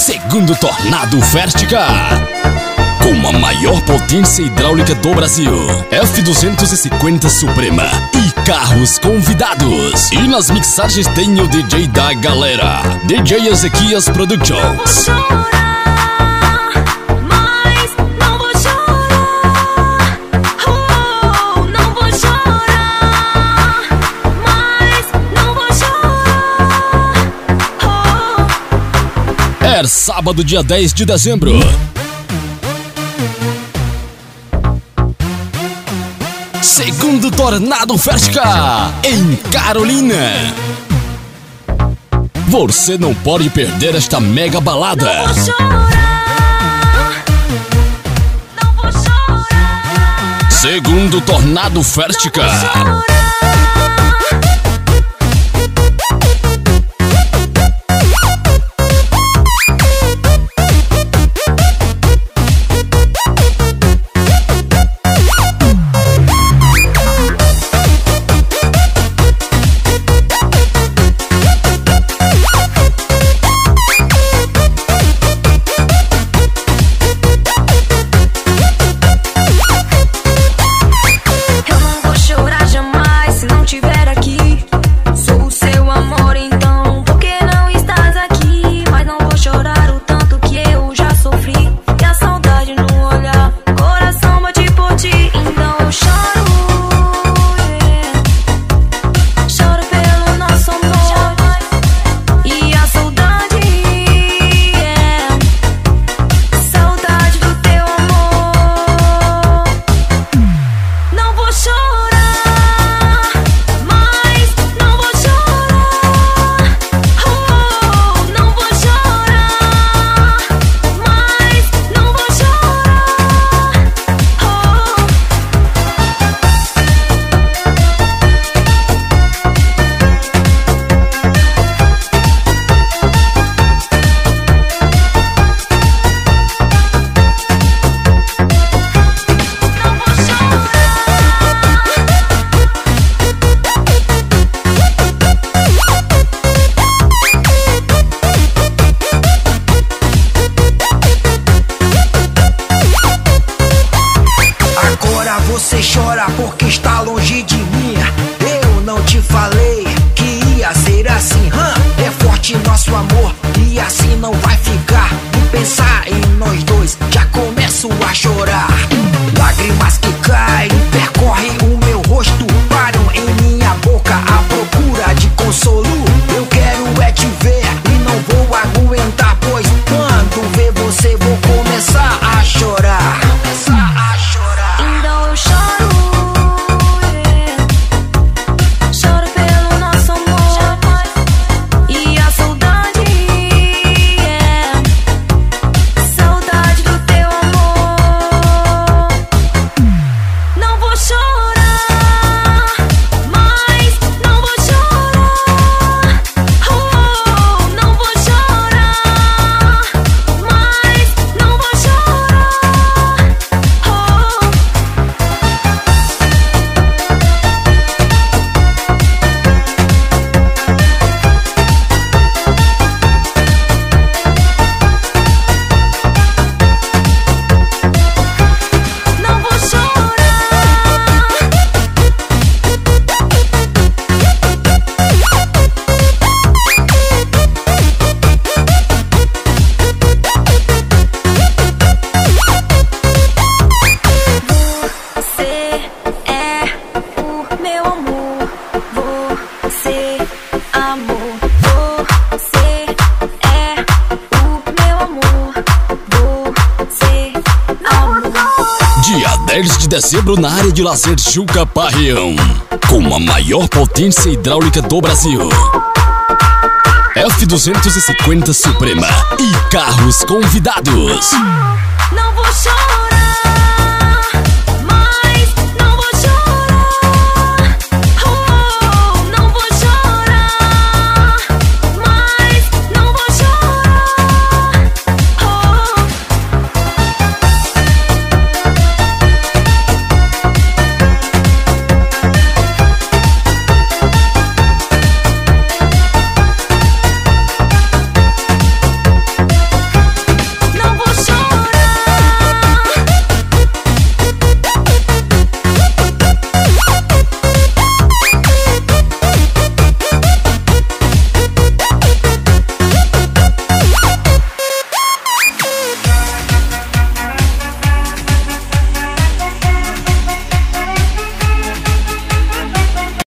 Segundo Tornado Vertica, com a maior potência hidráulica do Brasil, F250 Suprema e carros convidados. E nas mixagens tem o DJ da galera, DJ Ezequias Productions. É sábado, dia 10 de dezembro. Segundo Tornado Vertica, em Carolina. Você não pode perder esta mega balada. Não vou chorar, não vou chorar. Segundo Tornado Vertica. Você chora porque está longe de mim. Eu não te falei que ia ser assim. É forte nosso amor e assim não vai ficar. E pensar em nós dois, já começo a chorar. Lágrimas que caem, percorrem o meu rosto, param em minha boca à procura de consolo. Eu quero é te ver e não vou aguentar, pois quando ver você vou começar a chorar. Então eu choro, choro pelo nosso amor e a saudade, saudade do teu amor. Não vou chorar, mas não vou chorar. Oh, não vou chorar, mas não vou chorar. Oh. Não vou chorar. Você é o meu amor. Você, amor. Você é o meu amor. Você, amor. Dia 10 de dezembro na área de lazer Juca Parreão, com a maior potência hidráulica do Brasil, F250 Suprema e carros convidados.